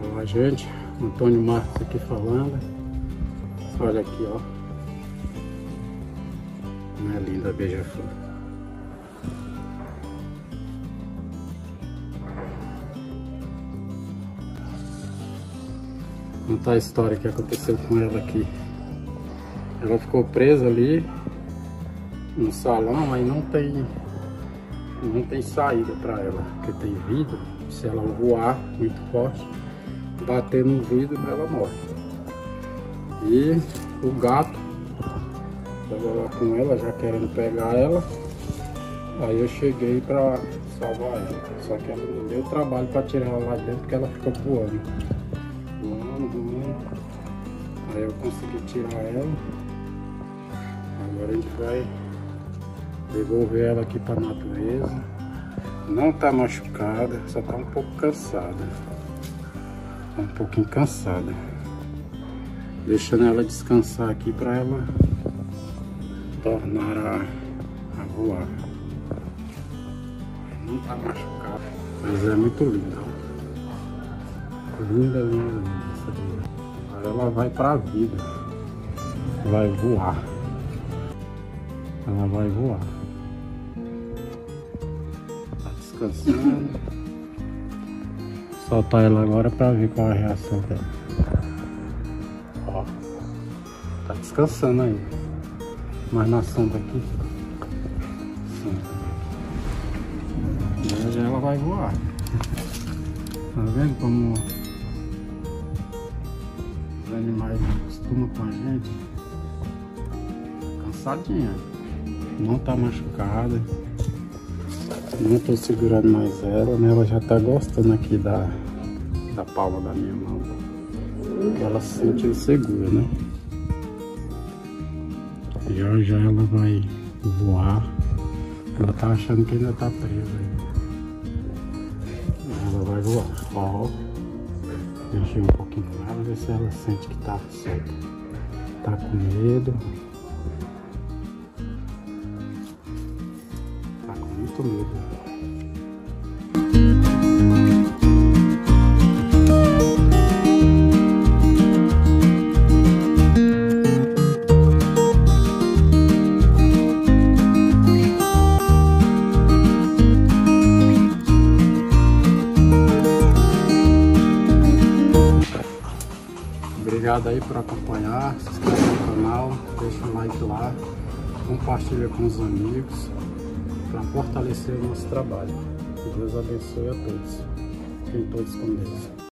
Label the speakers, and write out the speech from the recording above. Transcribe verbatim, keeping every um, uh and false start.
Speaker 1: Olá, gente, Antônio Marcos aqui falando. Olha aqui, ó, como é linda a beija-flor. Vou contar a história que aconteceu com ela aqui. Ela ficou presa ali no salão, aí não tem não tem saída para ela, porque tem vidro. Se ela voar muito forte, bater no vidro, ela morre. E o gato estava lá com ela, já querendo pegar ela. Aí eu cheguei para salvar ela, só que ela não deu trabalho para tirar ela lá dentro, porque ela ficou voando. Voando, voando. Aí eu consegui tirar ela. Agora a gente vai devolver ela aqui para a natureza. Não está machucada, só está um pouco cansada. Tá um pouquinho cansada. Deixando ela descansar aqui para ela tornar a, a voar. Não está machucada, mas é muito linda. Linda, linda, linda essa vida. Agora ela vai para a vida. Vai voar. Ela vai voar. Tá descansando. Soltar ela agora para ver qual é a reação dela. Ó, tá descansando aí. Mas na sombra aqui. Sim. E já ela vai voar. Tá vendo como os animais acostumam com a gente? Cansadinha. Não tá machucada. Não tô segurando mais ela, né? Ela já tá gostando aqui da, da palma da minha mão. Ela se sente segura, né? Já já ela vai voar. Ela tá achando que ainda tá presa. Ela vai voar. Ó, deixei um pouquinho mais, ver se ela sente que tá solta. Tá com medo. Tá com muito medo. Obrigado aí por acompanhar, se inscreve no canal, deixa um like lá, compartilha com os amigos para fortalecer o nosso trabalho. Que Deus abençoe a todos. Fiquem todos com Deus.